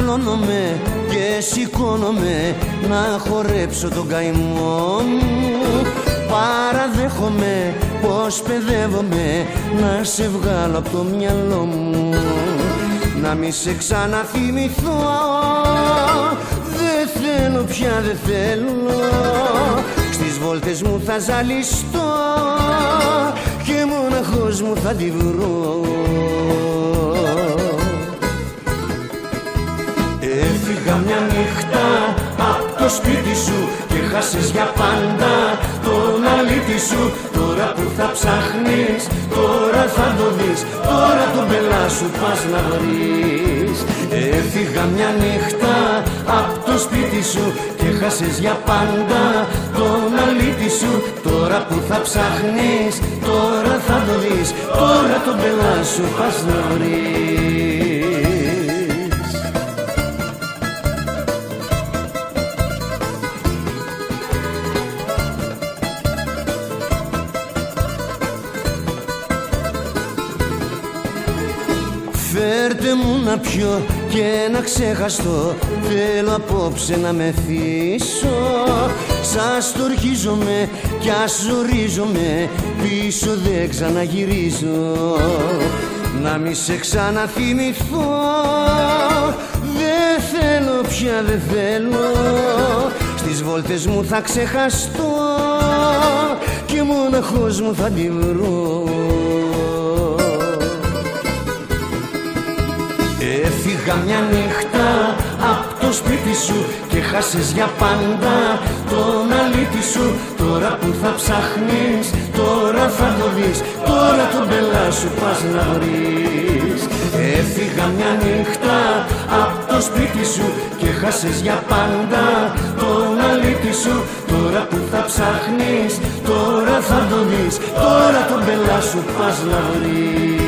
Μεγαλώνομαι και σηκώνομαι να χορέψω τον καημό μου. Παραδέχομαι πως παιδεύομαι να σε βγάλω από το μυαλό μου. Να μη σε ξαναθυμηθώ, δεν θέλω πια, δεν θέλω. Στις βόλτες μου θα ζαλιστώ και μοναχός μου θα τη βρω. Έφυγα μια νύχτα απ' το σπίτι σου και χάσες για πάντα τον αλήτη σου. Τώρα που θα ψάχνεις, τώρα θα το δεις, τώρα τον πελά σου πας να βρεις. Έφυγα μια νύχτα απ' το σπίτι σου και χάσες για πάντα τον αλήτη σου. Τώρα που θα ψάχνεις, τώρα θα το δεις, τώρα τον πελά σου πας να βρεις. Φέρτε μου να πιω και να ξεχαστώ, θέλω απόψε να μεθύσω. Σας στορχίζομαι κι ας ζορίζομαι, πίσω δεν ξαναγυρίζω. Να μη σε ξαναθυμηθώ, δεν θέλω πια, δεν θέλω. Στις βόλτες μου θα ξεχαστώ και μοναχός μου θα τη βρω. Έφυγα μια νύχτα απ' το σπίτι σου και χάσες για πάντα τον αλήτη σου. Τώρα που θα ψάχνεις, τώρα θα το δεις, τώρα τον πελά σου πας να βρεις. Έφυγα μια νύχτα απ' το σπίτι σου και χάσες για πάντα τον αλήτη σου. Τώρα που θα ψάχνεις, τώρα θα το δεις, τώρα τον πελά σου πας να βρεις.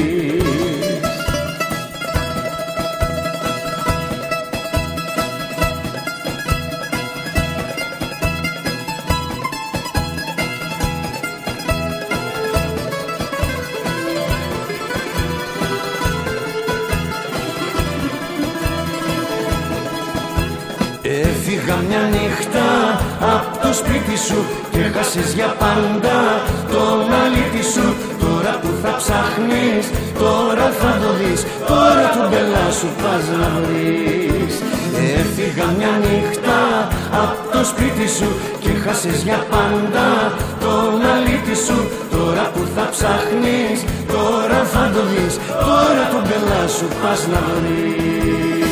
Έφυγα μια νύχτα απ' το σπίτι σου και χάσες για πάντα τον αλήτη σου. Τώρα που θα ψάχνεις, τώρα θα το δεις, τώρα τον πελά σου πας να βρεις. Έφυγα μια νύχτα απ' το σπίτι σου και χάσες για πάντα τον αλήτη σου. Τώρα που θα ψάχνεις, τώρα θα το δεις, τώρα τον πελά σου πας να βρεις.